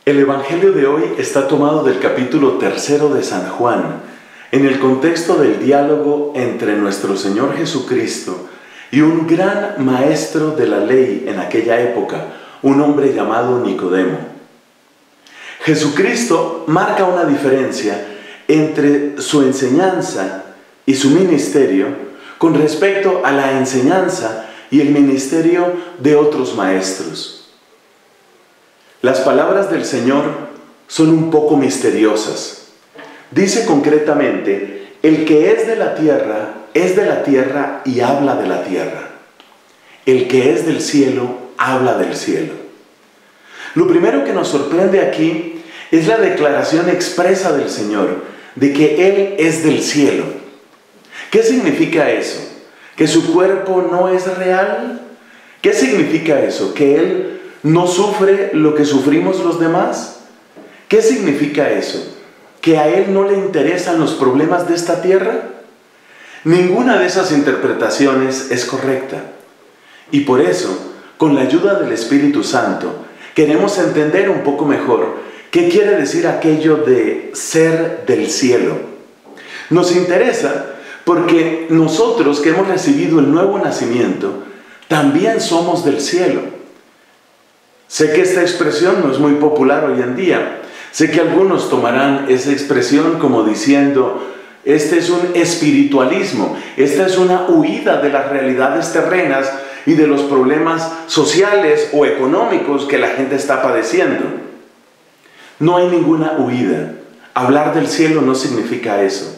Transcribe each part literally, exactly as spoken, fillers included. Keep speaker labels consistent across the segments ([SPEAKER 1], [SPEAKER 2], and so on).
[SPEAKER 1] El Evangelio de hoy está tomado del capítulo tercero de San Juan, en el contexto del diálogo entre nuestro Señor Jesucristo y un gran maestro de la ley en aquella época, un hombre llamado Nicodemo. Jesucristo marca una diferencia entre su enseñanza y su ministerio con respecto a la enseñanza y el ministerio de otros maestros. Las palabras del Señor son un poco misteriosas. Dice concretamente, el que es de la tierra, es de la tierra y habla de la tierra. El que es del cielo, habla del cielo. Lo primero que nos sorprende aquí es la declaración expresa del Señor de que Él es del cielo. ¿Qué significa eso? ¿Que su cuerpo no es real? ¿Qué significa eso? ¿Que Él no sufre lo que sufrimos los demás? ¿Qué significa eso? ¿Que a Él no le interesan los problemas de esta tierra? Ninguna de esas interpretaciones es correcta. Y por eso, con la ayuda del Espíritu Santo, queremos entender un poco mejor qué quiere decir aquello de ser del cielo. Nos interesa porque nosotros que hemos recibido el nuevo nacimiento, también somos del cielo. Sé que esta expresión no es muy popular hoy en día. Sé que algunos tomarán esa expresión como diciendo, este es un espiritualismo, esta es una huida de las realidades terrenas y de los problemas sociales o económicos que la gente está padeciendo. No hay ninguna huida. Hablar del cielo no significa eso.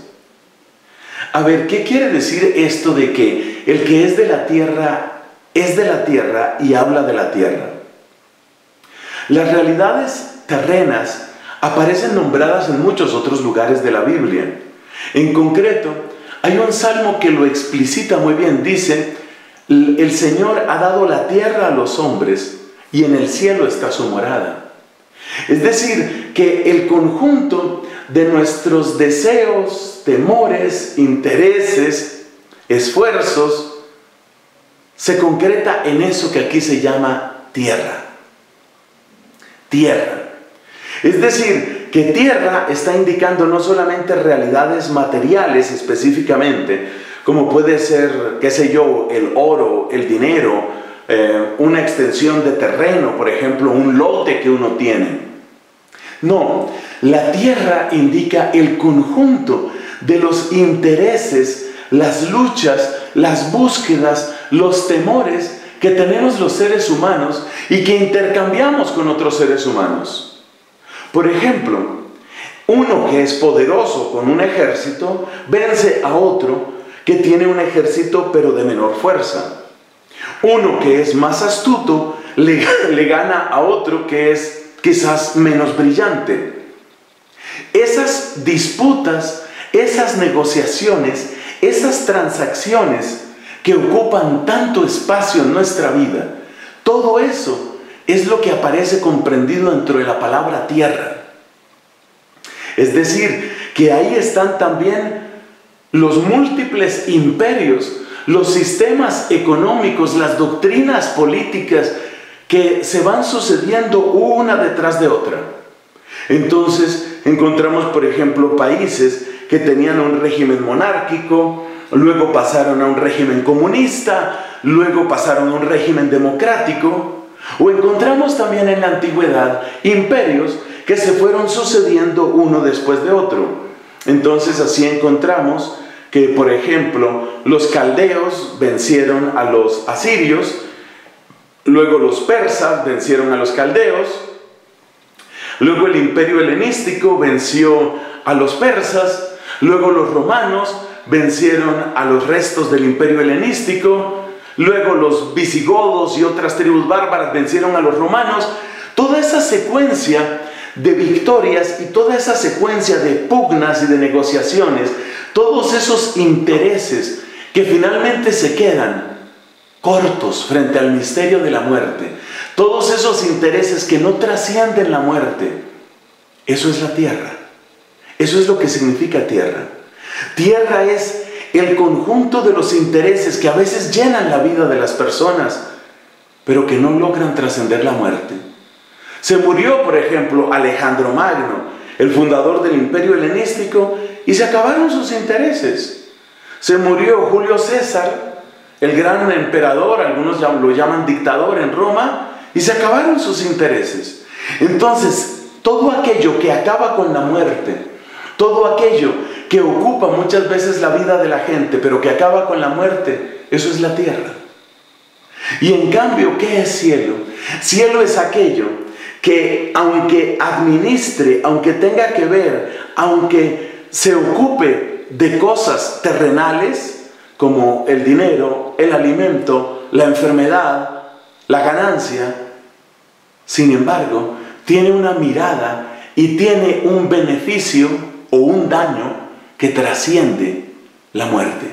[SPEAKER 1] A ver, ¿qué quiere decir esto de que el que es de la tierra, es de la tierra y habla de la tierra? Las realidades terrenas aparecen nombradas en muchos otros lugares de la Biblia. En concreto, hay un salmo que lo explicita muy bien. Dice, el Señor ha dado la tierra a los hombres y en el cielo está su morada. Es decir, que el conjunto de nuestros deseos, temores, intereses, esfuerzos, se concreta en eso que aquí se llama tierra. Tierra. Es decir, que tierra está indicando no solamente realidades materiales específicamente, como puede ser, qué sé yo, el oro, el dinero, eh, una extensión de terreno, por ejemplo, un lote que uno tiene. No, la tierra indica el conjunto de los intereses, las luchas, las búsquedas, los temores que tenemos los seres humanos y que intercambiamos con otros seres humanos. Por ejemplo, uno que es poderoso con un ejército vence a otro que tiene un ejército pero de menor fuerza. Uno que es más astuto le, le gana a otro que es quizás menos brillante. Esas disputas, esas negociaciones, esas transacciones que ocupan tanto espacio en nuestra vida, todo eso es lo que aparece comprendido dentro de la palabra tierra. Es decir, que ahí están también los múltiples imperios, los sistemas económicos, las doctrinas políticas que se van sucediendo una detrás de otra. Entonces encontramos, por ejemplo, países que tenían un régimen monárquico, luego pasaron a un régimen comunista, luego pasaron a un régimen democrático, o encontramos también en la antigüedad imperios que se fueron sucediendo uno después de otro. Entonces así encontramos que, por ejemplo, los caldeos vencieron a los asirios, luego los persas vencieron a los caldeos, luego el imperio helenístico venció a los persas, luego los romanos vencieron a los restos del imperio helenístico, luego los visigodos y otras tribus bárbaras vencieron a los romanos. Toda esa secuencia de victorias y toda esa secuencia de pugnas y de negociaciones, todos esos intereses que finalmente se quedan cortos frente al misterio de la muerte, todos esos intereses que no trascienden la muerte, eso es la tierra. Eso es lo que significa tierra. Tierra es el conjunto de los intereses que a veces llenan la vida de las personas, pero que no logran trascender la muerte. Se murió, por ejemplo, Alejandro Magno, el fundador del Imperio Helenístico, y se acabaron sus intereses. Se murió Julio César, el gran emperador, algunos lo llaman dictador en Roma, y se acabaron sus intereses. Entonces, todo aquello que acaba con la muerte, todo aquello que ocupa muchas veces la vida de la gente, pero que acaba con la muerte, eso es la tierra. Y en cambio, ¿qué es cielo? Cielo es aquello que, aunque administre, aunque tenga que ver, aunque se ocupe de cosas terrenales, como el dinero, el alimento, la enfermedad, la ganancia, sin embargo, tiene una mirada y tiene un beneficio o un daño que trasciende la muerte.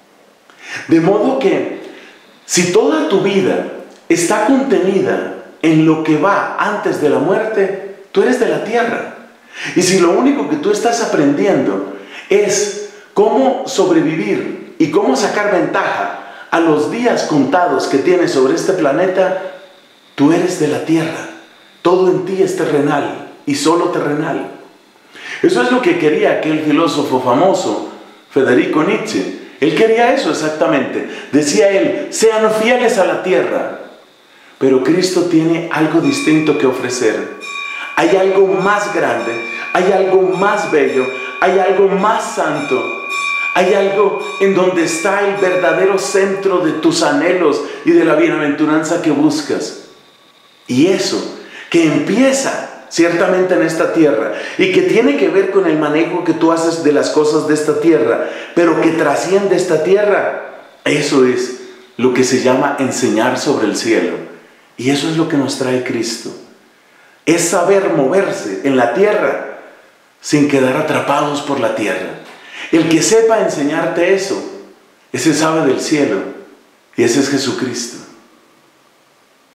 [SPEAKER 1] De modo que, si toda tu vida está contenida en lo que va antes de la muerte, tú eres de la tierra. Y si lo único que tú estás aprendiendo es cómo sobrevivir y cómo sacar ventaja a los días contados que tienes sobre este planeta, tú eres de la tierra. Todo en ti es terrenal y solo terrenal. Eso es lo que quería aquel filósofo famoso, Federico Nietzsche. Él quería eso exactamente. Decía él, sean fieles a la tierra. Pero Cristo tiene algo distinto que ofrecer. Hay algo más grande, hay algo más bello, hay algo más santo. Hay algo en donde está el verdadero centro de tus anhelos y de la bienaventuranza que buscas. Y eso, que empieza ciertamente en esta tierra y que tiene que ver con el manejo que tú haces de las cosas de esta tierra, pero que trasciende esta tierra, eso es lo que se llama enseñar sobre el cielo. Y eso es lo que nos trae Cristo. Es saber moverse en la tierra sin quedar atrapados por la tierra. El que sepa enseñarte eso, ese sabe del cielo y ese es Jesucristo.